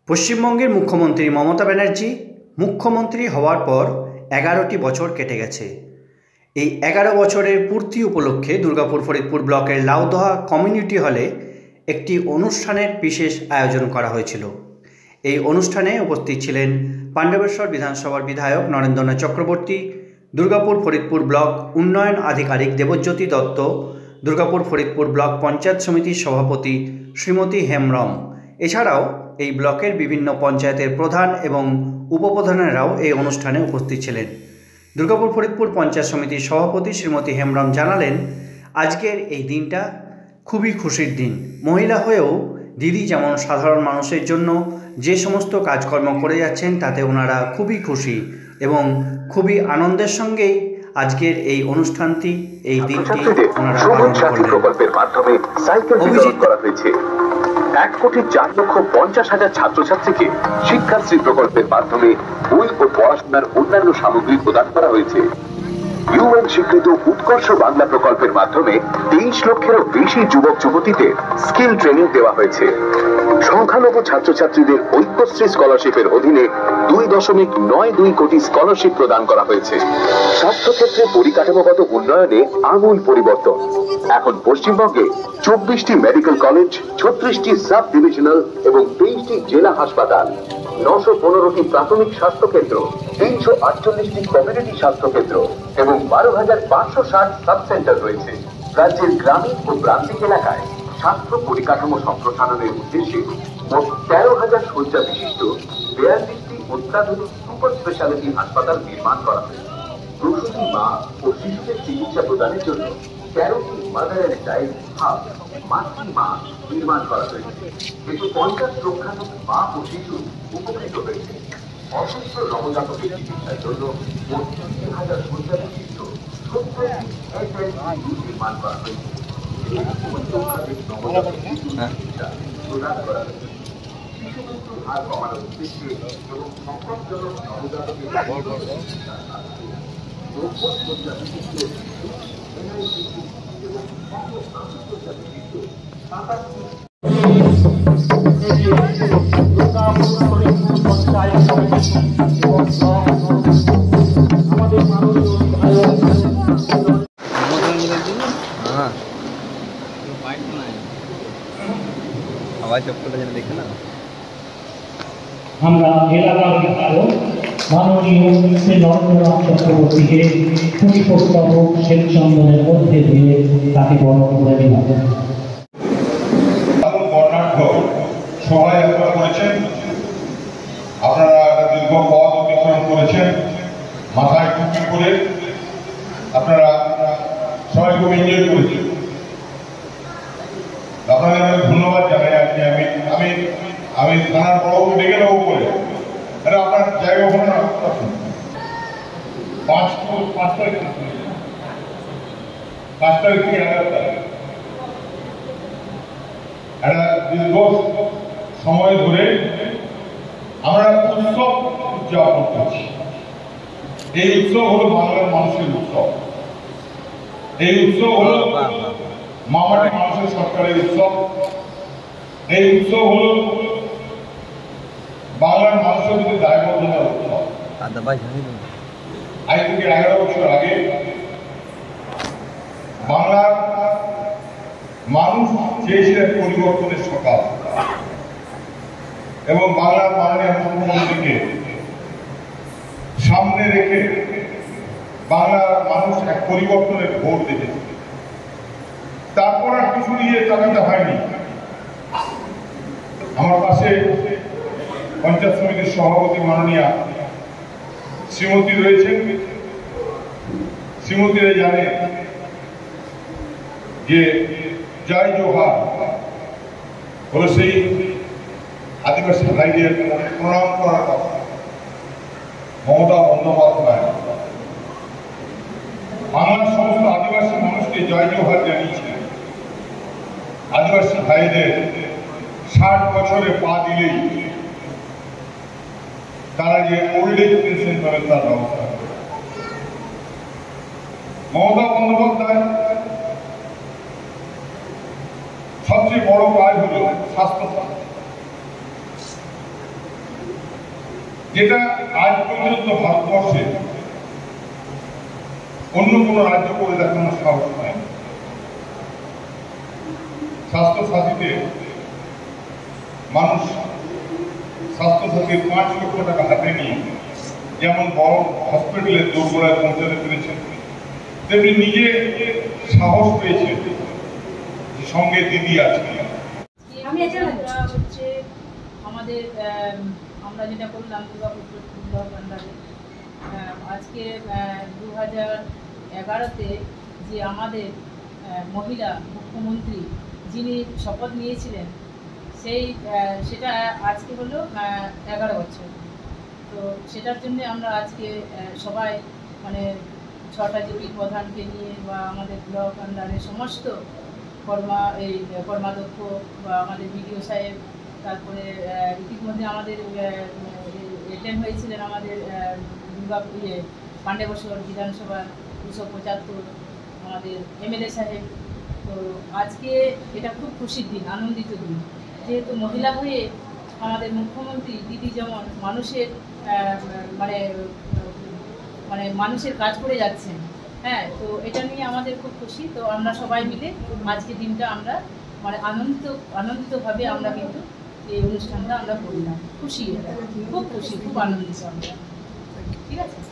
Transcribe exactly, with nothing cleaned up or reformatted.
পশ্চিমবঙ্গের মুখ্যমন্ত্রী মমতা ব্যানার্জি মুখ্যমন্ত্রী হওয়ার পর এগারোটি বছর কেটে গেছে। এই এগারো বছরের পূর্তি উপলক্ষে দুর্গাপুর ফরিদপুর ব্লকের লাউদোহা কমিউনিটি হলে একটি অনুষ্ঠানের বিশেষ আয়োজন করা হয়েছিল। এই অনুষ্ঠানে উপস্থিত ছিলেন পাণ্ডবেশ্বর বিধানসভার বিধায়ক নরেন্দ্রনাথ চক্রবর্তী, দুর্গাপুর ফরিদপুর ব্লক উন্নয়ন আধিকারিক দেবজ্যোতি দত্ত, দুর্গাপুর ফরিদপুর ব্লক পঞ্চায়েত সমিতির সভাপতি শ্রীমতী হেমব্রম। এছাড়াও এই ব্লকের বিভিন্ন পঞ্চায়েতের প্রধান এবং উপপ্রধানেরাও এই অনুষ্ঠানে উপস্থিত ছিলেন। দুর্গাপুর ফরিদপুর পঞ্চায়েত সমিতির সভাপতি শ্রীমতী হেমব্রম জানালেন, আজকের এই দিনটা খুবই খুশির দিন। মহিলা হয়েও দিদি যেমন সাধারণ মানুষের জন্য যে সমস্ত কাজকর্ম করে যাচ্ছেন তাতে ওনারা খুবই খুশি এবং খুবই আনন্দের সঙ্গেই আজকের এই অনুষ্ঠানটি এই দিনটি ওনারা পালন করলেন। প্রকল্পের মাধ্যমে সাইকেল বিতরণ করা হয়েছে। এক কোটি চার লক্ষ পঞ্চাশ হাজার ছাত্রছাত্রীকে শিক্ষাশ্রী প্রকল্পের মাধ্যমে বই ও পড়াশোনার অন্যান্য সামগ্রী প্রদান করা হয়েছে। ইউএন স্বীকৃত উৎকর্ষ বাংলা প্রকল্পের মাধ্যমে তেইশ লক্ষেরও বেশি যুবক যুবতীদের স্কিল ট্রেনিং দেওয়া হয়েছে। সংখ্যালঘু ছাত্রছাত্রীদের ঐক্যশ্রী স্কলারশিপের অধীনে দুই দশমিক নয় দুই কোটি স্কলারশিপ প্রদান করা হয়েছে। স্বাস্থ্যক্ষেত্রে পরিকাঠামোগত উন্নয়নে আমূল পরিবর্তন। এখন পশ্চিমবঙ্গে চব্বিশটি মেডিকেল কলেজ, ছত্রিশটি সাব ডিভিশনাল এবং তেইশটি জেলা হাসপাতাল, নশো পনেরোটি প্রাথমিক স্বাস্থ্য কেন্দ্র, তিনশো আটচল্লিশটি কমিউনিটি স্বাস্থ্য কেন্দ্র এবং বারো হাজার পাঁচশো ষাট সাব সেন্টার রয়েছে। রাজ্যের গ্রামীণ ও প্রান্তিক এলাকায় স্বাস্থ্য পরিকাঠামো সম্প্রসারণের উদ্দেশ্যে মোট তেরো হাজার শয্যা বিশিষ্ট বিয়াল্লিশটি অত্যাধুনিক সুপার স্পেশালিটি হাসপাতাল নির্মাণ করা হয়েছে। প্রসূতি মা ও শিশুদের চিকিৎসা প্রদানের জন্য তেরোটি মাদার অ্যান্ড চাইল্ড হাব মাতৃ মা নির্মাণ করা হয়েছে। এতে পঞ্চাশ লক্ষাধিক মা ও শিশু উপকৃত হয়েছে। অসুস্থ নবজাতকের চিকিৎসার জন্য মোট তিন হাজার শয্যা বিশিষ্ট সত্তরটি এসএলইউ নির্মাণ করা হয়েছে। প্রদান করা হয়েছে। শিশু মৃত্যুর হার কমানোর উদ্দেশ্যে এবং সংকটজনক নবজাতকের নব্বই শয্যা বিশিষ্ট এনআইসিসি এবং একশো আশি শয্যা বিশিষ্ট সাতাশটি আমরা এলাকার বিধায়ক মাননীয় শ্রী নরেন্দ্রনাথ চক্রবর্তীকে পুষ্পস্তবক শ্বেতচন্দনের মধ্যে দিয়ে তাকে বরণ করে দিলাম। বর্ণাঢ্য সবাই আপনারা করেছেন, আপনারা দীর্ঘ পথ অতিক্রম করেছেন মাথায় টুপি করে, আপনারা সবাই খুব এনজয় করেছেন। আপনাদের আমি ধন্যবাদ জানাই। আজকে আমি আমি আমি থানার বড়বাবু ডেকে নেবো করে এটা আপনার জায়গা ওখানে না পাঁচ পাঁচ তারিখ পাঁচ তারিখ থেকে এগারো তারিখ একটা দীর্ঘ সময় ধরে আমরা উৎসব উদযাপন করছি। এই উৎসব হলো বাংলার মানুষের উৎসব। এই উৎসব হলো মামাটি মানুষের সরকারের উৎসব। এই উৎসব হলো বাংলার মানুষের প্রতি দায়বদ্ধতার উৎসব। আজ থেকে এগারো বছর আগে বাংলার মানুষ চেয়েছিলেন পরিবর্তনের সকাল এবং বাংলার মাননীয় মুখ্যমন্ত্রীকে সামনে রেখে বাংলার মানুষ এক পরিবর্তনের ভোট দিয়েছে। তারপর আর কিছু দিয়ে তাকাতে হয়নি। আমার পাশে পঞ্চায়েত সমিতির সভাপতি মাননীয়া শ্রীমতী রয়েছেন। শ্রীমতীরা জানে যে জয় জোহার হলো সেই আদিবাসী ভাইদের প্রণাম করার কথা। মমতা বন্দ্যোপাধ্যায় বাংলার সমস্ত আদিবাসী মানুষকে জয় জোহার জানিয়েছিলেন। আদিবাসী ভাইদের ষাট বছরে পা দিলেই তারা যে ওল্ড এজ পেনশন পাবেন তার ব্যবস্থা। মমতা বন্দ্যোপাধ্যায় সবচেয়ে বড় কাজ হল স্বাস্থ্য। যেটা আজ পর্যন্ত ভারতবর্ষে অন্য কোনো রাজ্য করে দেখানোর সাহস হয় না। স্বাস্থ্যসাথীতে মানুষ স্বাস্থ্যসাথীর পাঁচ লক্ষ টাকা হাতে নিয়ে যেমন বড় হসপিটালের দোরগোড়ায় পৌঁছাতে পেরেছে, তেমনি নিজে সাহস পেয়েছে সঙ্গে দিদি আছে। আমি এটা হচ্ছে আমাদের আমরা যেটা করলাম দুর্গাপুর ব্লক আন্ডারে আজকে দু হাজার এগারোতে যে আমাদের মহিলা মুখ্যমন্ত্রী যিনি শপথ নিয়েছিলেন সেই সেটা আজকে হলো এগারো বছর। তো সেটার জন্য আমরা আজকে সবাই মানে ছটা জিপি প্রধানকে নিয়ে বা আমাদের ব্লক আন্ডারে সমস্ত কর্মা এই কর্মাধ্যক্ষ বা আমাদের বিডিও সাহেব, তারপরে ইতিমধ্যে আমাদের অ্যাটেন্ড হয়েছিলেন আমাদের দুর্গা ইয়ে পাণ্ডেবশ্বর বিধানসভার দুশো পঁচাত্তর আমাদের এমএলএ সাহেব। তো আজকে এটা খুব খুশির দিন, আনন্দিত দিন, যেহেতু মহিলা হয়ে আমাদের মুখ্যমন্ত্রী দিদি যেমন মানুষের মানে মানে মানুষের কাজ করে যাচ্ছেন। হ্যাঁ, তো এটা নিয়ে আমাদের খুব খুশি। তো আমরা সবাই মিলে আজকে দিনটা আমরা মানে আনন্দিত আনন্দিতভাবে আমরা কিন্তু এই অনুষ্ঠানটা আমরা করলাম। খুশি, খুব খুশি, খুব আনন্দিত আমরা। ঠিক আছে।